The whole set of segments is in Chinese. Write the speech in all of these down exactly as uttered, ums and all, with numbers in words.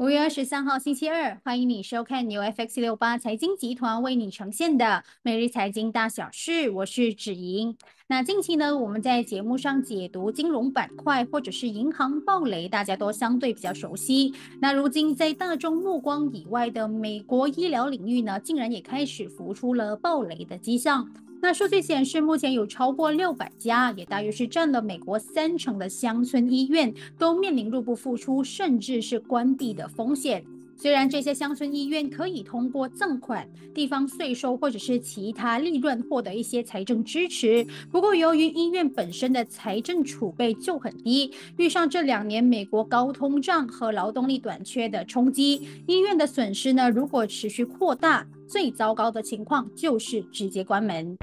五月二十三号星期二，欢迎你收看由 F X 六八财经集团为你呈现的每日财经大小事，我是芷莹。那近期呢，我们在节目上解读金融板块或者是银行暴雷，大家都相对比较熟悉。那如今在大众目光以外的美国医疗领域呢，竟然也开始浮出了暴雷的迹象。那数据显示，目前有超过六百家，也大约是占了美国三成的乡村医院，都面临入不敷出，甚至是关闭的风险。虽然这些乡村医院可以通过赠款、地方税收或者是其他利润获得一些财政支持，不过由于医院本身的财政储备就很低，遇上这两年美国高通胀和劳动力短缺的冲击，医院的损失呢，如果持续扩大，最糟糕的情况就是直接关门。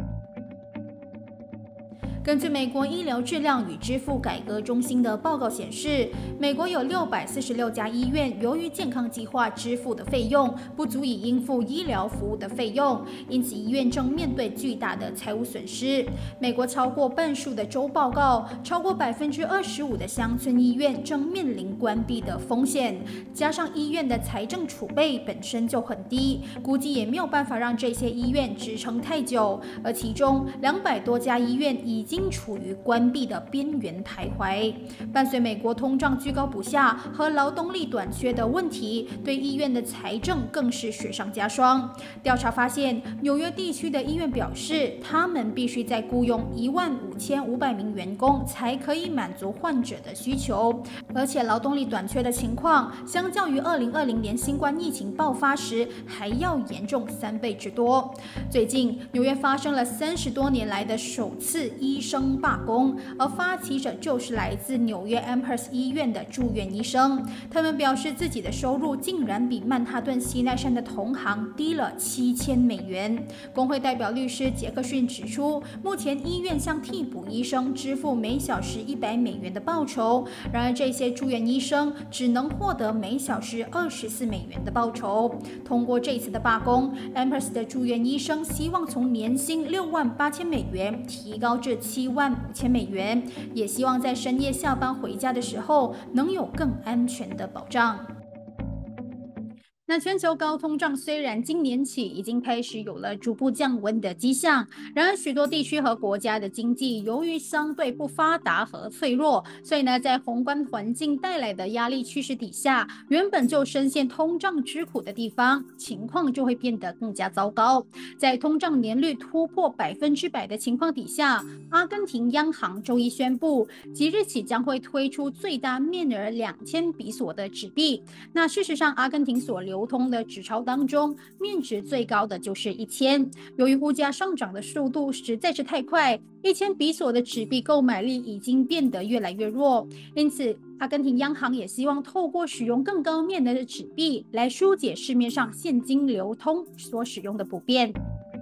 根据美国医疗质量与支付改革中心的报告显示，美国有六百四十六家医院由于健康计划支付的费用不足以应付医疗服务的费用，因此医院正面对巨大的财务损失。美国超过半数的州报告，超过百分之二十五的乡村医院正面临关闭的风险，加上医院的财政储备本身就很低，估计也没有办法让这些医院支撑太久，而其中两百多家医院已经处于关闭的边缘徘徊。伴随美国通胀居高不下和劳动力短缺的问题，对医院的财政更是雪上加霜。调查发现，纽约地区的医院表示，他们必须再雇佣一万五千五百名员工，才可以满足患者的需求。而且劳动力短缺的情况，相较于二零二零年新冠疫情爆发时，还要严重三倍之多。最近，纽约发生了三十多年来的首次医医生罢工，而发起者就是来自纽约 Amherst 医院的住院医生。他们表示，自己的收入竟然比曼哈顿西奈山的同行低了七千美元。工会代表律师杰克逊指出，目前医院向替补医生支付每小时一百美元的报酬，然而这些住院医生只能获得每小时二十四美元的报酬。通过这次的罢工 ，Amherst 的住院医生希望从年薪六万八千美元提高至七万五千美元，也希望在深夜下班回家的时候能有更安全的保障。那全球高通胀虽然今年起已经开始有了逐步降温的迹象，然而许多地区和国家的经济由于相对不发达和脆弱，所以呢，在宏观环境带来的压力趋势底下，原本就深陷通胀之苦的地方，情况就会变得更加糟糕。在通胀年率突破百分之百的情况底下，阿根廷央行周一宣布，即日起将会推出最大面额两千比索的纸币。那事实上，阿根廷所流通的纸钞当中，面值最高的就是一千。由于物价上涨的速度实在是太快，一千比索的纸币购买力已经变得越来越弱。因此，阿根廷央行也希望透过使用更高面额的纸币来疏解市面上现金流通所使用的不便。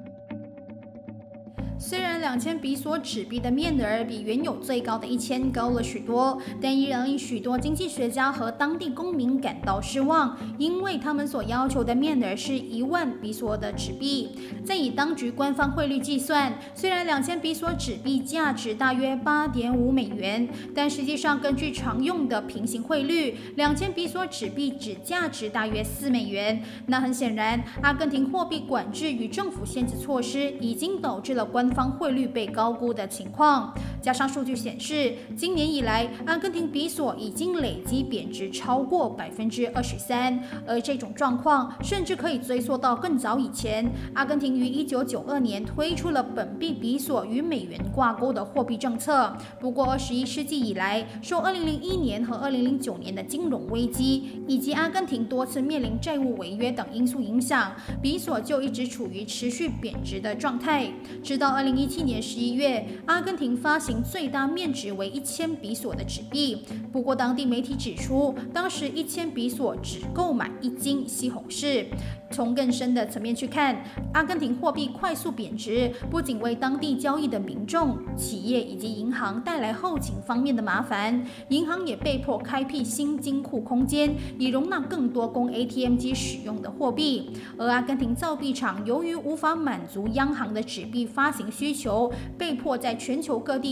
虽然两千比索纸币的面额比原有最高的一千高了许多，但依然令许多经济学家和当地公民感到失望，因为他们所要求的面额是一万比索的纸币。再以当局官方汇率计算，虽然两千比索纸币价值大约八点五美元，但实际上根据常用的平行汇率，两千比索纸币只价值大约四美元。那很显然，阿根廷货币管制与政府限制措施已经导致了官方汇率被高估的情况。加上数据显示，今年以来，阿根廷比索已经累积贬值超过百分之二十三，而这种状况甚至可以追溯到更早以前。阿根廷于一九九二年推出了本币比索与美元挂钩的货币政策。不过，二十一世纪以来，受二零零一年和二零零九年的金融危机，以及阿根廷多次面临债务违约等因素影响，比索就一直处于持续贬值的状态。直到二零一七年十一月，阿根廷发行最大面值为一千比索的纸币。不过，当地媒体指出，当时一千比索只购买一斤西红柿。从更深的层面去看，阿根廷货币快速贬值，不仅为当地交易的民众、企业以及银行带来后勤方面的麻烦，银行也被迫开辟新金库空间，以容纳更多供 A T M 机使用的货币。而阿根廷造币厂由于无法满足央行的纸币发行需求，被迫在全球各地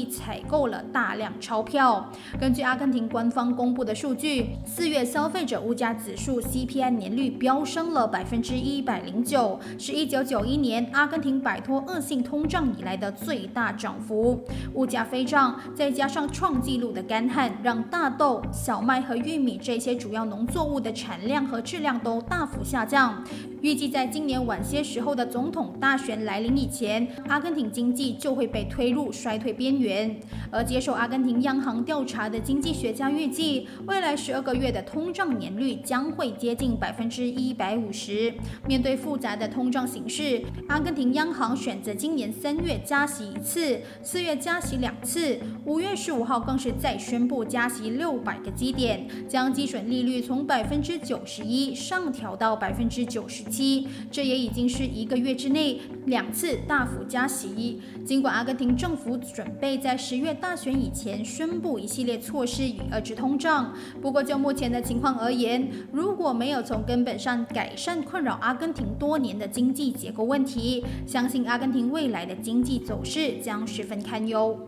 采购了大量钞票。根据阿根廷官方公布的数据，四月消费者物价指数 C P I 年率飙升了百分之一百零九，是一九九一年阿根廷摆脱恶性通胀以来的最大涨幅。物价飞涨，再加上创纪录的干旱，让大豆、小麦和玉米这些主要农作物的产量和质量都大幅下降。预计在今年晚些时候的总统大选来临以前，阿根廷经济就会被推入衰退边缘。而接受阿根廷央行调查的经济学家预计，未来十二个月的通胀年率将会接近百分之一百五十。面对复杂的通胀形势，阿根廷央行选择今年三月加息一次，四月加息两次，五月十五号更是再宣布加息六百个基点，将基准利率从百分之九十一上调到百分之九十七。这也已经是一个月之内两次大幅加息。尽管阿根廷政府准备在十月大选以前宣布一系列措施以遏制通胀，不过就目前的情况而言，如果没有从根本上改善困扰阿根廷多年的经济结构问题，相信阿根廷未来的经济走势将十分堪忧。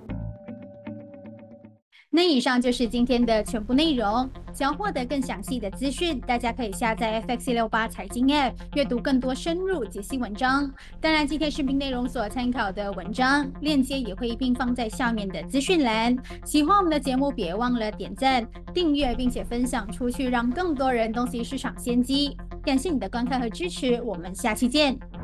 那以上就是今天的全部内容。想要获得更详细的资讯，大家可以下载 F X 一六八财经 App， 阅读更多深入解析文章。当然，今天视频内容所参考的文章链接也会一并放在下面的资讯栏。喜欢我们的节目，别忘了点赞、订阅，并且分享出去，让更多人洞悉市场先机。感谢你的观看和支持，我们下期见。